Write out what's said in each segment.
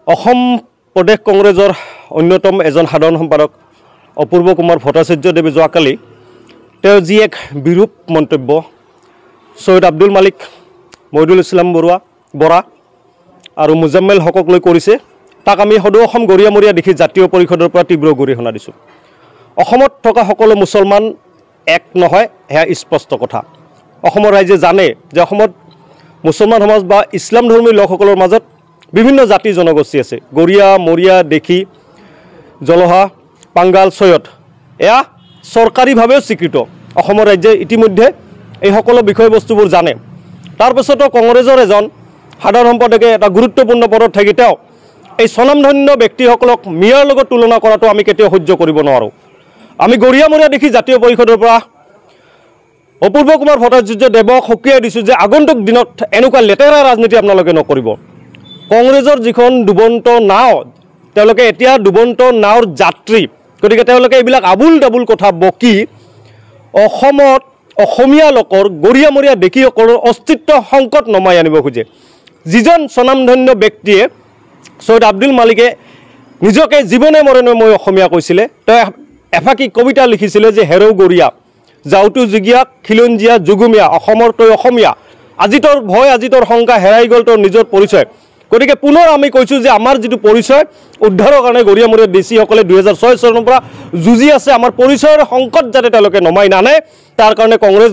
অসম প্ৰদেশ কংগ্ৰেছৰ অন্যতম এজন সাধাৰণ সম্পাদক অপূৰ্ব কুমাৰ ভট্টাচাৰ্যদেৱে যোৱাকালি তেওঁ যি এক বিৰূপ মন্তব্য সৈয়দ আব্দুল মালিক, মহিদুল ইছলাম বৰা আৰু মুজাম্মেল হকক লৈ কৰিছে, তাক আমি সদৌ অসম গৰিয়ামৰীয়া দেখি জাতীয় পৰিষদৰ পৰা তীব্ৰ গৰিহণা দিছোঁ। অসমত থকা সকলো মুছলমান এক নহয়, সেয়া স্পষ্ট কথা। অসমৰ ৰাইজে জানে যে অসমত মুছলমান সমাজ বা ইছলাম ধৰ্মী লোকসকলৰ মাজত বিভিন্ন জাতি জনগোষ্ঠী আছে। গৰিয়া, মৰিয়া, দেখি, জলহা, পাংগাল, চৈয়দ, এয়া চৰকাৰীভাৱেও স্বীকৃত। অসমৰ ৰাইজে ইতিমধ্যে এই সকলো বিষয়বস্তুবোৰ জানে। তাৰপিছতো কংগ্ৰেছৰ এজন সাধাৰণ সম্পাদকে এটা গুৰুত্বপূৰ্ণ পদত থাকি তেওঁ এই স্বনামধন্য ব্যক্তিসকলক মিয়াৰ লগত তুলনা কৰাটো আমি কেতিয়াও সহ্য কৰিব নোৱাৰোঁ। আমি গৰিয়ামৰীয়া দেখি জাতীয় পৰিষদৰ পৰা অপূৰ্ব কুমাৰ ভট্টাচাৰ্যদেৱক সকীয়াই দিছোঁ যে আগন্তুক দিনত এনেকুৱা লেতেৰা ৰাজনীতি আপোনালোকে নকৰিব। কংগ্ৰেছৰ যিখন ডুবন্ত নাও, তেওঁলোকে এতিয়া ডুবন্ত নাওৰ যাত্ৰী। গতিকে তেওঁলোকে এইবিলাক আবুল ডাবুল কথা বকি অসমত অসমীয়া লোকৰ গৰিয়ামৰীয়া দেশীসকলৰ অস্তিত্ব সংকট নমাই আনিব খোজে। যিজন স্বনামধন্য ব্যক্তিয়ে সৈয়দ আব্দুল মালিকে নিজকে জীৱনে মৰণে মই অসমীয়া কৈছিলে, তেওঁ এফাকি কবিতা লিখিছিলে যে হেৰৌ গৰিয়া, যাওঁতো যুগীয়া, খিলঞ্জীয়া, যুগুমীয়া, অসমৰ তই অসমীয়া, আজি তোৰ ভয়, আজি তোৰ শংকা, হেৰাই গ'ল তোৰ নিজৰ পৰিচয়। গতিকে পুনৰ আমি কৈছোঁ যে আমাৰ যিটো পৰিচয় উদ্ধাৰৰ কাৰণে গৰিয়ামৰীয়া দেশীসকলে 2006 চনৰ পৰা যুঁজি আছে। আমাৰ পৰিচয়ৰ সংকট যাতে তেওঁলোকে নমাই নানে, তাৰ কাৰণে কংগ্ৰেছ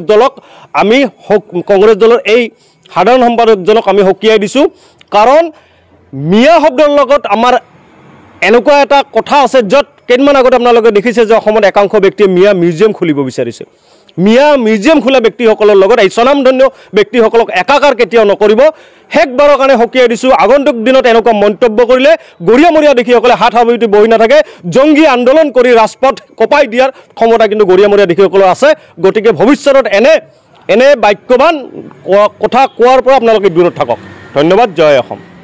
দলৰ এই সাধাৰণ সম্পাদকজনক আমি সকীয়াই দিছোঁ। কাৰণ মিয়া শব্দৰ লগত আমাৰ এনেকুৱা এটা কথা আছে, য'ত কেইদিনমান আগত আপোনালোকে দেখিছে যে অসমত একাংশ ব্যক্তিয়ে মিয়া মিউজিয়াম খুলিব বিচাৰিছে। মিয়া মিউজিয়াম খোলা ব্যক্তিসকলৰ লগত এই স্বনামধন্য ব্যক্তিসকলক একাকাৰ কেতিয়াও নকৰিব। শেষবাৰৰ কাৰণে সকীয়াই দিছোঁ, আগন্তুক দিনত এনেকুৱা মন্তব্য কৰিলে গৰিয়ামৰীয়া দেশীসকলে হাত সাৱটি বহি নাথাকে, জংগী আন্দোলন কৰি ৰাজপথ কপাই দিয়াৰ ক্ষমতা কিন্তু গৰিয়ামৰীয়া দেশীসকলৰ আছে। গতিকে ভৱিষ্যতত এনে বাক্যৱান কথা কোৱাৰ পৰা আপোনালোকে দূৰত থাকক। ধন্যবাদ। জয় অসম।